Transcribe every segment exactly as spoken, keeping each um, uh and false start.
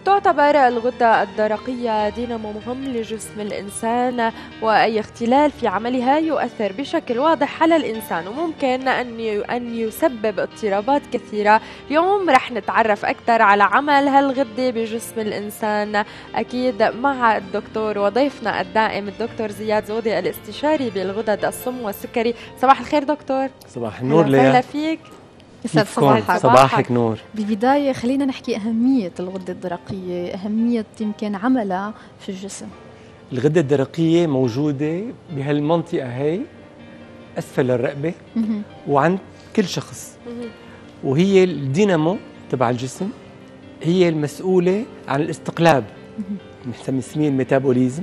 تعتبر الغدة الدرقية دينامو مهم لجسم الإنسان، وأي اختلال في عملها يؤثر بشكل واضح على الإنسان وممكن أن أن يسبب اضطرابات كثيرة. اليوم رح نتعرف أكثر على عمل هالغدة بجسم الإنسان، أكيد مع الدكتور وضيفنا الدائم الدكتور زياد زودي الاستشاري بالغدد الصم والسكري. صباح الخير دكتور. صباح النور ليا. ليا. فيك. يسعد صباحك. صباحك نور. بالبداية خلينا نحكي أهمية الغدة الدرقية، أهمية يمكن عملها في الجسم. الغدة الدرقية موجودة بهالمنطقة هي أسفل الرقبة وعند كل شخص، وهي الدينامو تبع الجسم، هي المسؤولة عن الاستقلاب، بنسميه الميتابوليزم،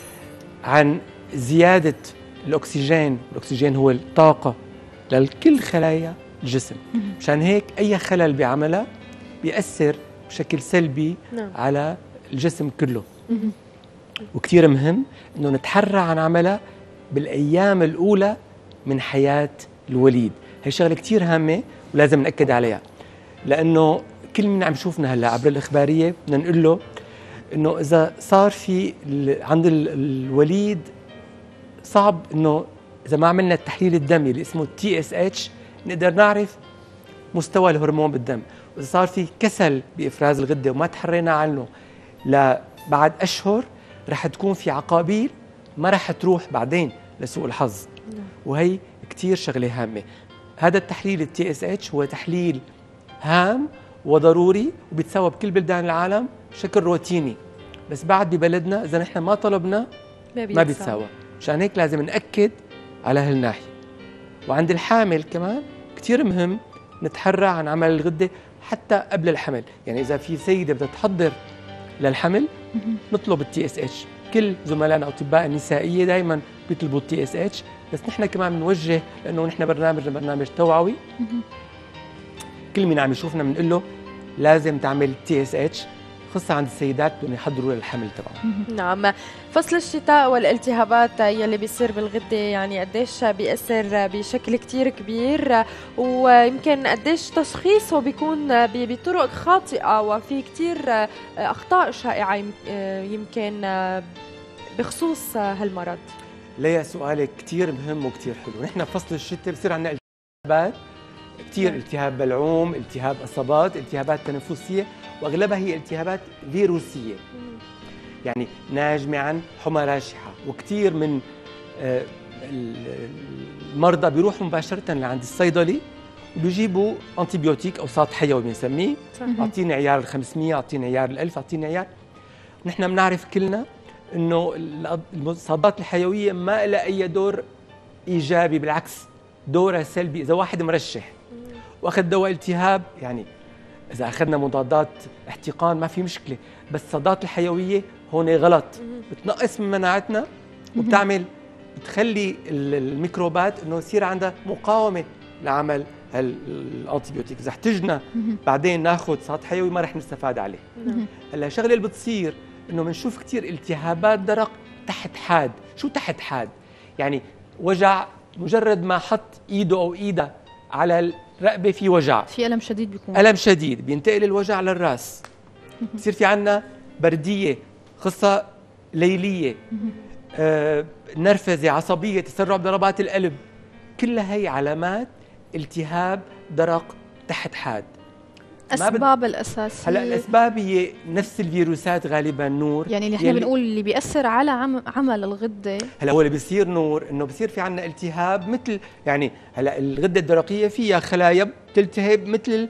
عن زيادة الأكسجين. الأكسجين هو الطاقة لكل خلايا الجسم. مشان هيك أي خلل بعملها بيأثر بشكل سلبي نعم. على الجسم كله. وكتير مهم إنه نتحرى عن عملها بالأيام الأولى من حياة الوليد. هي شغلة كتير هامة ولازم نأكد عليها، لأنه كل من عم شوفنا هلا عبر الإخبارية بدنا نقول له إنه إذا صار في عند الوليد صعب إنه إذا ما عملنا التحليل الدمي اللي اسمه تي إس إتش نقدر نعرف مستوى الهرمون بالدم. وإذا صار في كسل بإفراز الغدة وما تحرينا عنه لبعد أشهر رح تكون في عقابيل ما رح تروح بعدين لسوء الحظ. وهي كتير شغلة هامة. هذا التحليل التي اس اتش هو تحليل هام وضروري وبيتساوى بكل بلدان العالم بشكل روتيني، بس بعد ببلدنا إذا نحن ما طلبنا ما بيتساوى. مشان هيك لازم نأكد على هالناحية. وعند الحامل كمان كتير مهم نتحرى عن عمل الغدة حتى قبل الحمل. يعني إذا في سيدة بدها تحضر للحمل نطلب التي اس اتش. كل زملائنا أطباء النسائية دائما بيطلبوا التي اس اتش، بس نحن كمان بنوجه لأنه نحن برنامجنا برنامج توعوي. كل مين عم يشوفنا بنقول له لازم تعمل تي اس اتش، خاصة عند السيدات بدهم يحضروا للحمل تبعهم. نعم. فصل الشتاء والالتهابات يلي بيصير بالغدة يعني قديش بيأثر بشكل كتير كبير، ويمكن قديش تشخيصه بيكون بطرق خاطئة وفي كتير أخطاء شائعة يمكن بخصوص هالمرض. ليا سؤالك كتير مهم وكتير حلو. نحن فصل الشتاء بصير عندنا التهابات كتير، التهاب بلعوم، التهاب اصابات، التهابات تنفسيه، واغلبها هي التهابات فيروسيه. يعني ناجمه عن حمى راشحه، وكثير من المرضى بيروحوا مباشره لعند الصيدلي وبيجيبوا انتيبيوتيك او ساط حيوي بنسميه، اعطيني عيار ال خمسمية، اعطيني عيار ال ألف، اعطيني عيار. نحن بنعرف كلنا انه المضادات الحيويه ما لها اي دور ايجابي، بالعكس دورها سلبي. اذا واحد مرشح واخذ دواء التهاب، يعني اذا اخذنا مضادات احتقان ما في مشكله، بس الصيدلات الحيويه هون غلط، بتنقص من مناعتنا وبتعمل بتخلي الميكروبات انه يصير عندها مقاومه لعمل الانتيبيوتيك. اذا احتجنا بعدين ناخذ ساط حيوي ما رح نستفاد عليه. هلا الشغله اللي بتصير انه بنشوف كثير التهابات درق تحت حاد. شو تحت حاد؟ يعني وجع مجرد ما حط ايده او ايدها على الرقبه في وجع، في الم شديد، بيكون الم شديد بينتقل الوجع للراس. بصير في عندنا برديه، خصه ليليه، آه، نرفزه، عصبيه، تسرع بضربات القلب. كلها هي علامات التهاب درق تحت حاد. أسباب الأساسية هلا الأسباب هي نفس الفيروسات غالبا نور. يعني نحن بنقول اللي بيأثر على عم عمل الغدة. هلا هو اللي بيصير نور إنه بصير في عنا التهاب، مثل يعني هلا الغدة الدرقية فيها خلايا بتلتهب مثل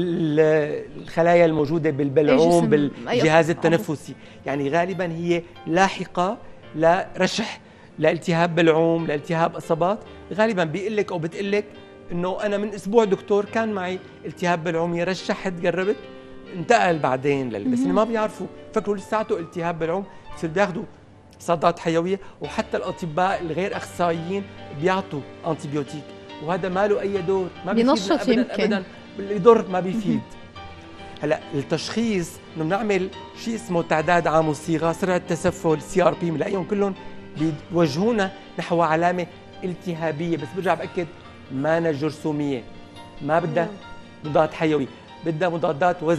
الخلايا الموجودة بالبلعوم بالجهاز التنفسي. يعني غالبا هي لاحقة لرشح، لالتهاب بلعوم، لالتهاب إصابات. غالبا بيقلك أو بتقلك انه انا من اسبوع دكتور كان معي التهاب بلعومي، رشحت جربت انتقل بعدين لل... بس اللي ما بيعرفوا فكروا لساته التهاب بلعوم بصير بياخذوا مضادات حيويه، وحتى الاطباء الغير اخصائيين بيعطوا انتيبيوتيك، وهذا ما له اي دور، ما بيفيد ابدا يمكن. ابدا يضر، ما بيفيد. هلا التشخيص انه بنعمل شيء اسمه تعداد عام الصيغه، سرعه تسفل، سي ار بي، بنلاقيهم كلهم بيوجهونا نحو علامه التهابيه. بس برجع باكد مانا جرثوميه، ما بدها مضاد حيوي، بدها مضادات وزمه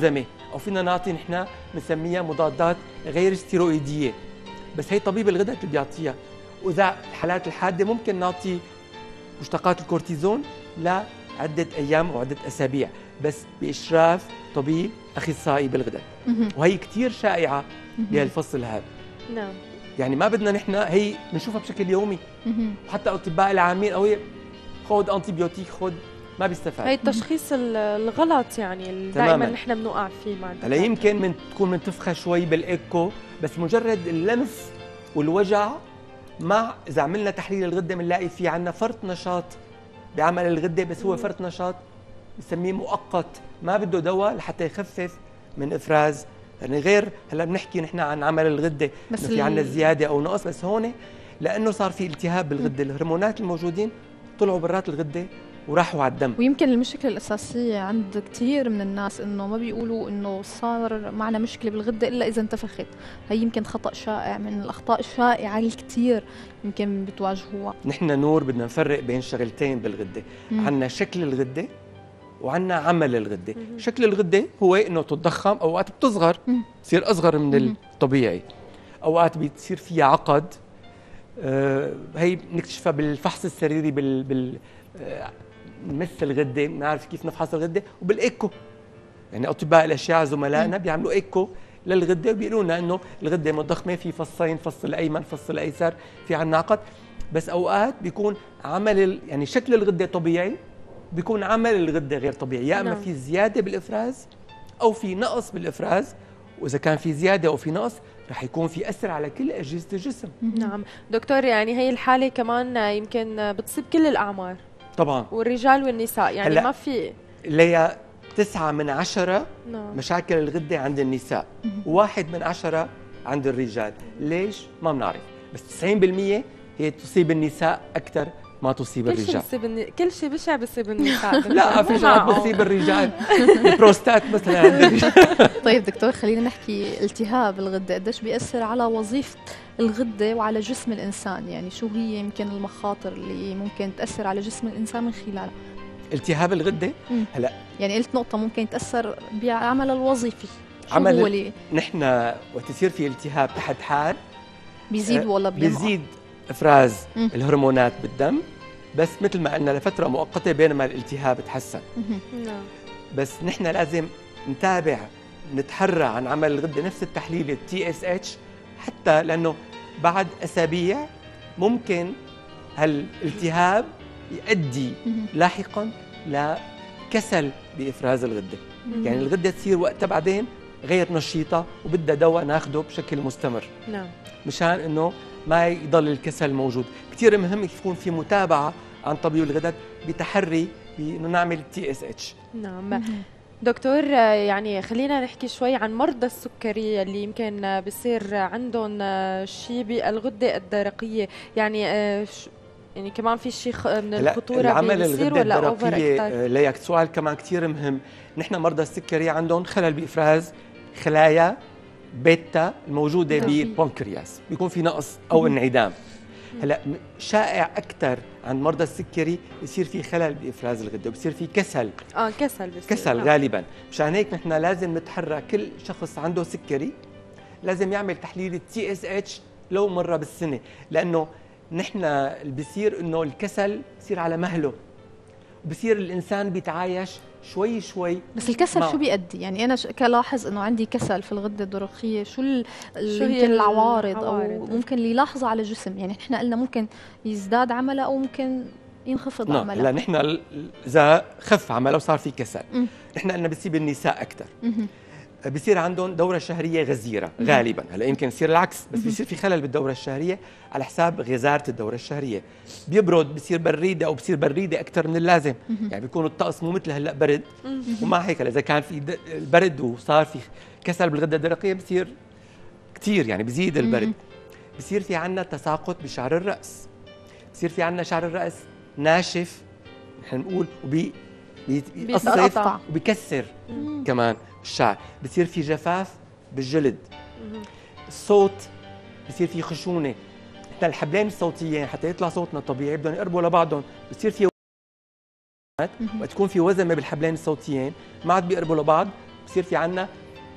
او فينا نعطي نحن بنسميها مضادات غير ستيرويديه، بس هي طبيب الغدد اللي بيعطيها. واذا الحالات الحاده ممكن نعطي مشتقات الكورتيزون لعده ايام او عده اسابيع، بس باشراف طبيب اخصائي بالغدد. وهي كثير شائعه بهالفصل هذا. نعم. يعني ما بدنا نحن، هي بنشوفها بشكل يومي، وحتى الاطباء العامين او خذ انتي بيوتيك خذ، ما بيستفاد. هي التشخيص الغلط يعني اللي دائما نحن بنوقع فيه مع هلا يمكن من تكون منتفخه شوي بالايكو، بس مجرد اللمس والوجع، مع اذا عملنا تحليل الغده بنلاقي في عندنا فرط نشاط بعمل الغده، بس هو فرط نشاط بنسميه مؤقت، ما بده دواء لحتى يخفف من افراز. يعني غير هلا بنحكي نحن عن عمل الغده بس في عندنا زياده او نقص، بس هون لانه صار في التهاب بالغده، الهرمونات الموجودين طلعوا برات الغده وراحوا على الدم. ويمكن المشكله الاساسيه عند كثير من الناس انه ما بيقولوا انه صار معنا مشكله بالغده الا اذا انتفخت. هي يمكن خطا شائع من الاخطاء الشائعه الكثير يمكن بتواجهوها. نحن نور بدنا نفرق بين شغلتين بالغده، عندنا شكل الغده وعندنا عمل الغده. مم. شكل الغده هو انه تتضخم، اوقات بتصغر تصير اصغر من مم. الطبيعي، اوقات بتصير فيها عقد. آه هي بنكتشفها بالفحص السريري بال بال آه نمس الغده، بنعرف كيف نفحص الغده، وبالايكو. يعني اطباء الاشعه زملائنا بيعملوا ايكو للغده وبيقولوا لنا انه الغده متضخمه، في فصين، فص الايمن فص الايسر، في عندنا عقد. بس اوقات بيكون عمل يعني شكل الغده طبيعي، بيكون عمل الغده غير طبيعي، يا اما في زياده بالافراز او في نقص بالافراز. واذا كان في زياده او في نقص رح يكون في اثر على كل اجهزه الجسم. نعم دكتور، يعني هي الحاله كمان يمكن بتصيب كل الاعمار طبعا، والرجال والنساء، يعني ما في ليا تسعة من عشرة نعم. مشاكل الغده عند النساء، وواحد من عشرة عند الرجال. ليش؟ ما بنعرف، بس تسعين بالمئة هي تصيب النساء اكثر ما تصيب كل الرجال. شيء الني... كل شيء بشع بصيب النساء. لا، في شغلات بتصيب الرجال، البروستات مثلا عند الرجال. طيب دكتور، خلينا نحكي التهاب الغده قديش بيأثر على وظيفه الغده وعلى جسم الانسان، يعني شو هي يمكن المخاطر اللي ممكن تأثر على جسم الانسان من خلالها؟ التهاب الغده هلا يعني قلت نقطه ممكن تأثر بعمل الوظيفي، شو عمل هو اللي نحن وقت يصير في التهاب تحت حال بيزيد ولا بينقص؟ بيزيد افراز مم. الهرمونات بالدم، بس مثل ما قلنا لفتره مؤقته بينما الالتهاب تحسن. نعم. بس نحن لازم نتابع، نتحرى عن عمل الغده، نفس التحليل التي اس اتش، حتى لانه بعد اسابيع ممكن هالالتهاب يؤدي لاحقا لكسل بافراز الغده. مم. يعني الغده تصير وقتها بعدين غير نشيطه وبدها دواء ناخده بشكل مستمر. نعم. مشان انه ما يضل الكسل موجود. كثير مهم يكون في متابعه عن طبيب الغدد بتحري بانه نعمل تي اس اتش. نعم. دكتور، يعني خلينا نحكي شوي عن مرضى السكري اللي يمكن بصير عندهم شيء بالغده الدرقيه، يعني يعني كمان في شيء من الخطوره بيصير ولا اوفر اكثر؟ ليك سؤال كمان كثير مهم. نحن مرضى السكري عندهم خلل بافراز خلايا بيتا الموجوده بالبنكرياس، بيكون في نقص او انعدام. هلا شائع اكثر عند مرضى السكري يصير في خلل بافراز الغده وبصير في كسل. اه كسل بصير. كسل نعم. غالبا. مشان هيك نحن لازم نتحرى، كل شخص عنده سكري لازم يعمل تحليل التي اس اتش لو مره بالسنه، لانه نحن اللي بصير انه الكسل بصير على مهله، بصير الانسان بيتعايش شوي شوي. بس الكسل شو بيؤدي؟ يعني انا كلاحظ انه عندي كسل في الغده الدرقيه، شو يمكن العوارض او ممكن اللي يلاحظها على الجسم؟ يعني احنا قلنا ممكن يزداد عمله او ممكن ينخفض نعم. عمله. لا نحن اذا خف عمله وصار في كسل، م. نحن قلنا بصيب النساء اكثر، بصير عندهم دوره شهريه غزيره غالبا. هلا يمكن يصير العكس، بس بصير في خلل بالدوره الشهريه على حساب غزاره الدوره الشهريه. بيبرد، بصير بريده او بصير بريده اكثر من اللازم، يعني بيكون الطقس مو مثل هلا برد، ومع هيك اذا كان في برد وصار في كسل بالغده الدرقيه بصير كثير، يعني بزيد البرد. بصير في عندنا تساقط بشعر الراس، بصير في عندنا شعر الراس ناشف، نحن بنقول وبي بيقصف وبيكسر كمان الشعر. بصير في جفاف بالجلد، الصوت بصير في خشونه. نحن الحبلين الصوتيين حتى يطلع صوتنا طبيعي بدهم يقربوا لبعضهم، بصير في وقت تكون في وزمه بالحبلين الصوتيين ما عاد بيقربوا لبعض، بصير في عندنا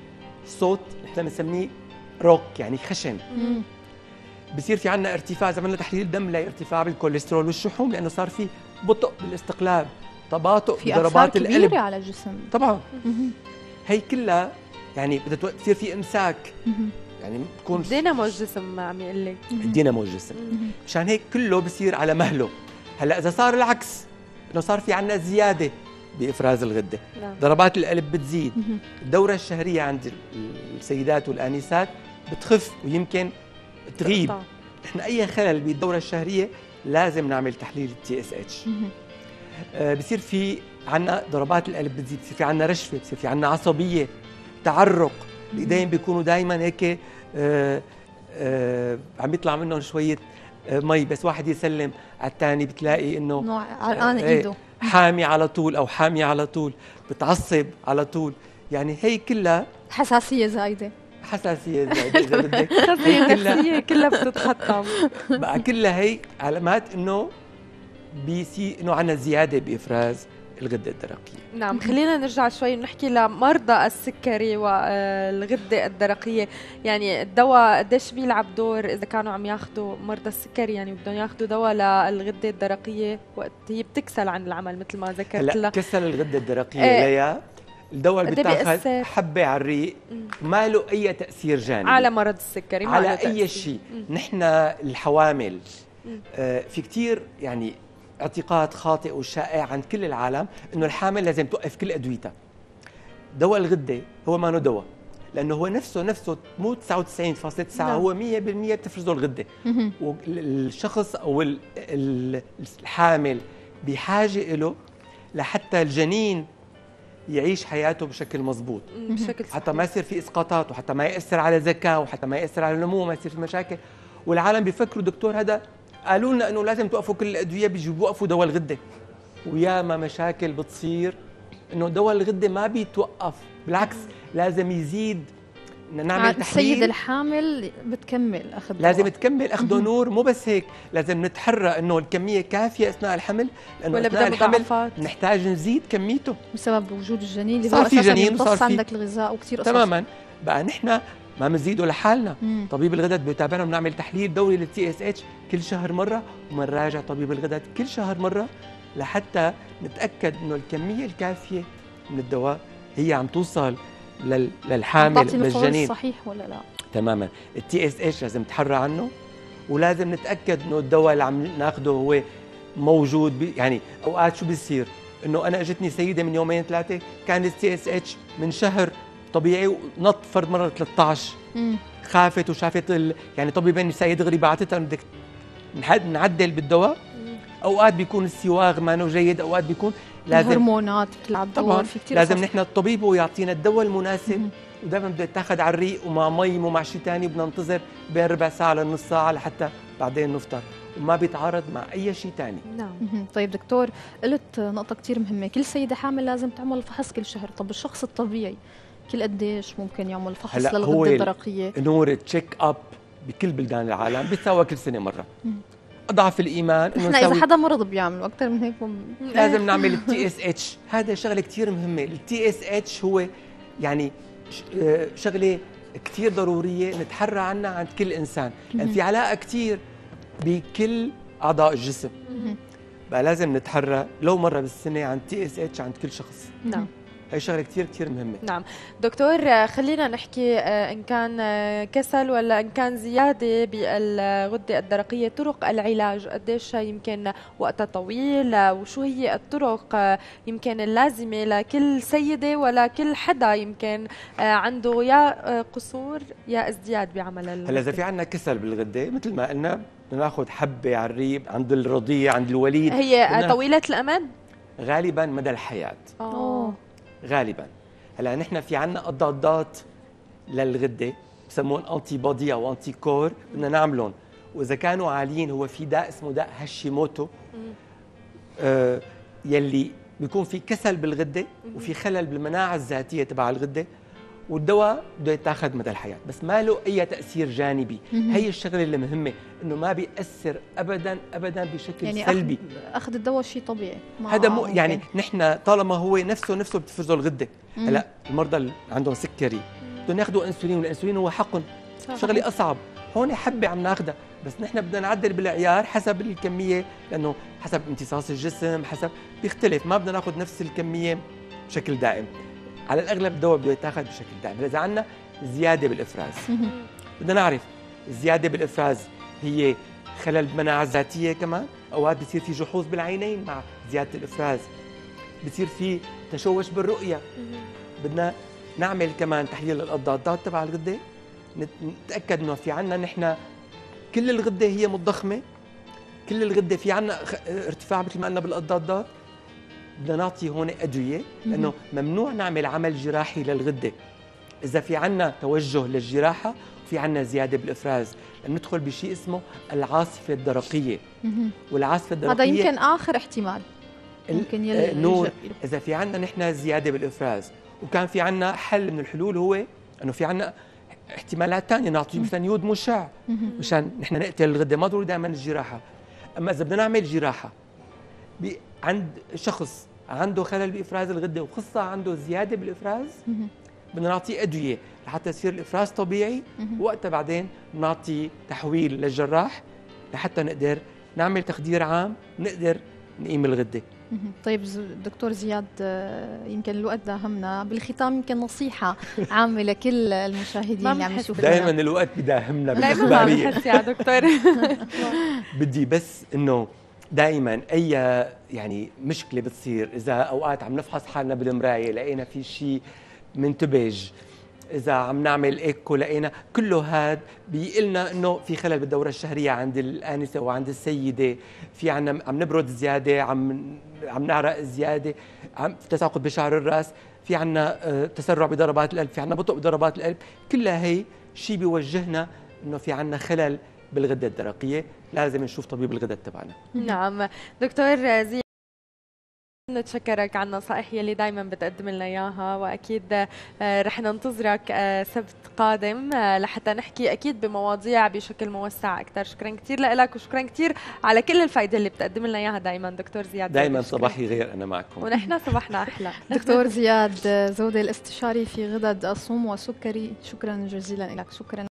صوت نحن بنسميه روك يعني خشن. مم. بصير في عنا ارتفاع، اذا عملنا تحليل دم لا ارتفاع بالكوليسترول والشحوم، لانه صار في بطء بالاستقلاب، تباطؤ في بضربات آثار القلب كبيرة على الجسم. طبعا. مهم. هي كلها يعني بدها تصير في امساك، مهم. يعني بتكون دينامو الجسم عم يقول لك. دينامو الجسم. مم. مشان هيك كله بصير على مهله. هلا اذا صار العكس، انه صار في عنا زياده بافراز الغده، نعم. ضربات القلب بتزيد، مهم. الدوره الشهريه عند السيدات والانسات بتخف ويمكن تغيب. تقطع. نحن اي خلل بالدوره الشهريه لازم نعمل تحليل التي اس اتش. مهم. آه بصير في عنا ضربات القلب بتزيد، بصير في عنا رشفه، بصير في عنا عصبيه، تعرق، الايدين بيكونوا دائما هيك آه آه عم يطلع منهم شويه آه مي، بس واحد يسلم على الثاني بتلاقي انه نوع عرقان آه، ايده. حامي على طول او حامي على طول، بتعصب على طول. يعني هي كلها حساسية زايدة. حساسيه زايده اذا بدك. هي كلها هي كلها بتتحطم. بقى كلها هي علامات انه بيصير انه عندنا زياده بافراز الغده الدرقيه. نعم، خلينا نرجع شوي ونحكي لمرضى السكري والغدة الدرقية. يعني الدواء قديش بيلعب دور إذا كانوا عم ياخذوا مرضى السكري، يعني بدهم ياخذوا دواء للغدة الدرقية وقت هي بتكسل عن العمل مثل ما ذكرت هلا لها. كسل الغده الدرقيه إيه. ليا الدواء اللي قد إيه بتاخذ بيأثر؟ حبه على الريق، مم. ما له اي تاثير جانبي على مرض السكري، ما على له اي تأثير. شيء. مم. نحن الحوامل مم. آه في كثير يعني اعتقاد خاطئ وشائع عند كل العالم انه الحامل لازم توقف كل ادويتها. دواء الغده هو ما له دواء، لانه هو نفسه نفسه مو تسعة وتسعين فاصلة تسعة نعم. هو مية بالمية بتفرزه الغده. مهم. والشخص او ال- ال- الحامل بحاجه له لحتى الجنين يعيش حياته بشكل مضبوط، مم. بشكل حتى ما يصير في اسقاطات، وحتى ما ياثر على ذكاء، وحتى ما ياثر على النمو، وما يصير في مشاكل. والعالم بيفكروا دكتور هذا قالوا لنا انه لازم توقفوا كل الادويه، بيجوا بيوقفوا دواء الغده. وياما مشاكل بتصير انه دواء الغده ما بيتوقف، بالعكس لازم يزيد. نعمل السيدة تحليل، الحامل بتكمل اخذ لازم دواء. تكمل اخذه نور. مو بس هيك، لازم نتحرى انه الكميه كافيه اثناء الحمل، لانه ولا اثناء بدها الحمل مضاعفات. نحتاج نزيد كميته. بسبب وجود الجنين اللي صار هو في أساساً جنين يمتص وصار في- عندك الغذاء وكثير قصص. تماما. بقى نحن ما بنزيده لحالنا، مم. طبيب الغدد بيتابعنا، بنعمل تحليل دوري للتي اس اتش كل شهر مره، وبنراجع طبيب الغدد كل شهر مره لحتى نتاكد انه الكميه الكافيه من الدواء هي عم توصل لل- للحامل تعطي المفعول للجنين. الصحيح ولا لا؟ تماما. التي اس اتش لازم نتحرى عنه، ولازم نتاكد انه الدواء اللي عم ناخده هو موجود بي يعني اوقات شو بيصير انه انا اجتني سيده من يومين ثلاثه كان التي اس اتش من شهر طبيعي ونط فرد مره ثلاثة عشر، مم. خافت وشافت ال... يعني طبيبين نسائي دغري بعثتها بدك نحد- نعدل بالدواء. مم. اوقات بيكون السواغ ما انه جيد، اوقات بيكون لازم الهرمونات بتلعب دور طبعا في كثير لازم قصص. نحن الطبيب هو يعطينا الدواء المناسب، مم. ودائما بده يتاخذ على الريق ومع مي ومع شيء ثاني، بدنا ننتظر بين ربع ساعه لنص ساعه لحتى بعدين نفطر، وما بيتعارض مع اي شيء ثاني. نعم. مهم. طيب دكتور، قلت نقطة كتير مهمة، كل سيدة حامل لازم تعمل فحص كل شهر. طب الشخص الطبيعي كل قديش ممكن يعمل فحص هلا هو للغدة ال- الدرقية؟ نور تشيك اب بكل بلدان العالم بيتساوى كل سنه مره. مم. اضعف الايمان انه نحن إذا نسوي حدا مرض بيعملوا أكثر من هيك مم. لازم نعمل التي اس اتش. هذا شغله كثير مهمه. التي اس اتش هو يعني ش- آه، شغله كثير ضروريه نتحرى عنها عند كل انسان، لان في علاقه كثير بكل اعضاء الجسم. مهم. بقى لازم نتحرى لو مره بالسنه عن تي اس اتش عند كل شخص. نعم. هي شغله كثير كثير مهمه. نعم دكتور، آه، خلينا نحكي آه، إن كان آه، كسل ولا إن كان زيادة بالغدة الدرقية، طرق العلاج قديش يمكن وقتها طويل، آه، وشو هي الطرق آه، يمكن اللازمة لكل سيدة ولا كل حدا يمكن آه، عنده يا آه، قصور يا ازدياد بعمل الغدة؟ هلا اذا في عندنا كسل بالغده مثل ما قلنا بدنا ناخذ حبه على الريق عند الرضيع عند الوليد. هي آه، بدنا- طويلة الأمد؟ غالبا مدى الحياه أوه. غالبا. هلا نحن في عنا اضادات للغده بسموهم انتي بودي او انتي كور، بدنا نعملهم، واذا كانوا عاليين هو في داء اسمه داء هاشيموتو آه يلي بيكون في كسل بالغده وفي خلل بالمناعه الذاتيه تبع الغده، والدواء بده يتاخذ مدى الحياه، بس ما له اي تاثير جانبي. مهم. هي الشغله اللي مهمه، انه ما بيأثر ابدا ابدا بشكل يعني سلبي. أخذ, أخذ الدواء شيء طبيعي. ما هذا مو ممكن. يعني نحن طالما هو نفسه نفسه بتفرزه الغده. مم. هلا المرضى اللي عندهم سكري بدهم ياخذوا انسولين، والانسولين هو حقن شغله اصعب. هون حبه عم ناخذها، بس نحن بدنا نعدل بالعيار حسب الكميه، لانه حسب امتصاص الجسم، حسب بيختلف، ما بدنا ناخذ نفس الكميه بشكل دائم. على الاغلب الدواء بده يتاخذ بشكل دائم. اذا عندنا زياده بالافراز بدنا نعرف الزياده بالافراز هي خلل بالمناعه الذاتيه، كمان اوقات بصير في جحوظ بالعينين مع زياده الافراز، بصير في تشوش بالرؤيه. بدنا نعمل كمان تحليل الضغط تبع الغده، نتاكد انه في عندنا نحن كل الغده هي متضخمه، كل الغده في عندنا ارتفاع مثل ما قلنا بالضغط. بدنا نعطي هون ادويه، لانه ممنوع نعمل عمل جراحي للغده اذا في عندنا توجه للجراحه وفي عندنا زياده بالافراز، ندخل بشيء اسمه العاصفه الدرقيه. والعاصفه الدرقيه هذا يمكن اخر احتمال ممكن يلي نور. اذا في عندنا نحن زياده بالافراز وكان في عندنا حل من الحلول، هو انه في عندنا احتمالات ثانيه نعطي مثلا يود مشع مشان نحن نقتل الغده، ما ضروري دائما الجراحه. اما اذا بدنا نعمل جراحه عند شخص عنده خلل بافراز الغده وخصها عنده زياده بالافراز، بدنا نعطيه ادويه لحتى يصير الافراز طبيعي، وقتها بعدين نعطي تحويل للجراح لحتى نقدر نعمل تخدير عام ونقدر نقيم الغده. طيب دكتور زياد، يمكن الوقت داهمنا، بالختام يمكن نصيحه عامه لكل المشاهدين اللي عم يشوفونا. دائما الوقت بداهمنا دائما ما بنحس يا دكتور. بدي بس انه دائما اي يعني مشكله بتصير، اذا اوقات عم نفحص حالنا بالمرايه لقينا في شيء منتبج، اذا عم نعمل ايكو لقينا، كله هذا بيقلنا انه في خلل بالدوره الشهريه عند الانسه وعند السيده، في عنا عم نبرد زياده، عم عم نعرق زياده، عم في تساقط بشعر الراس، في عنا تسرع بضربات القلب، في عنا بطء بضربات القلب، كلها هي شيء بيوجهنا انه في عنا خلل بالغده الدرقيه، لازم نشوف طبيب الغدد تبعنا. نعم دكتور زياد، نتشكرك على النصائح يلي دائما بتقدم لنا اياها، واكيد رح ننتظرك سبت قادم لحتى نحكي اكيد بمواضيع بشكل موسع اكثر. شكرا كثير لك، وشكرا كثير على كل الفائده اللي بتقدم لنا اياها دائما دكتور زياد. دائما صباحي غير انا معكم، ونحن صباحنا احلى. دكتور زياد زودة، الاستشاري في غدد الصوم والسكري، شكرا جزيلا لك. شكرا.